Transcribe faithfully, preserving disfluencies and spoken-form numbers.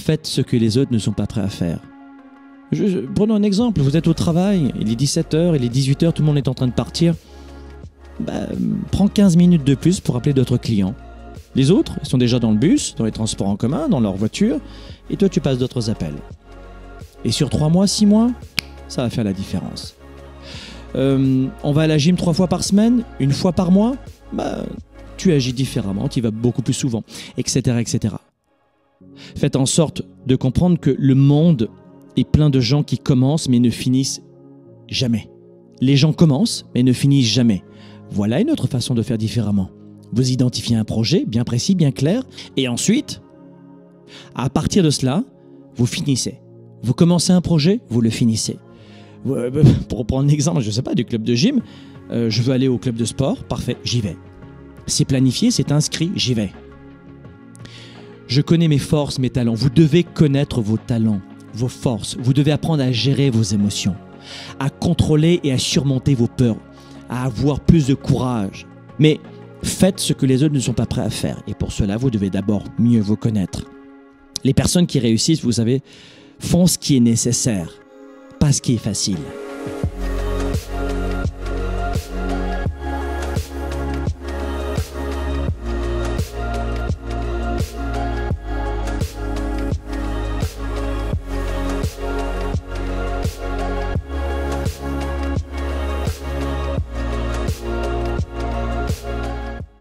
Faites ce que les autres ne sont pas prêts à faire. Je, je, prenons un exemple, vous êtes au travail, il est dix-sept heures, il est dix-huit heures, tout le monde est en train de partir. Bah, prends quinze minutes de plus pour appeler d'autres clients. Les autres, ils sont déjà dans le bus, dans les transports en commun, dans leur voiture, et toi tu passes d'autres appels. Et sur trois mois, six mois, ça va faire la différence. Euh, on va à la gym trois fois par semaine, une fois par mois, bah, tu agis différemment, tu y vas beaucoup plus souvent, et cetera, et cetera. Faites en sorte de comprendre que le monde est plein de gens qui commencent mais ne finissent jamais. Les gens commencent mais ne finissent jamais. Voilà une autre façon de faire différemment. Vous identifiez un projet bien précis, bien clair, et ensuite, à partir de cela, vous finissez. Vous commencez un projet, vous le finissez. Pour prendre un exemple, je ne sais pas, du club de gym, euh, je veux aller au club de sport, parfait, j'y vais. C'est planifié, c'est inscrit, j'y vais. Je connais mes forces, mes talents. Vous devez connaître vos talents, vos forces. Vous devez apprendre à gérer vos émotions, à contrôler et à surmonter vos peurs, à avoir plus de courage. Mais faites ce que les autres ne sont pas prêts à faire. Et pour cela, vous devez d'abord mieux vous connaître. Les personnes qui réussissent, vous savez, font ce qui est nécessaire, pas ce qui est facile.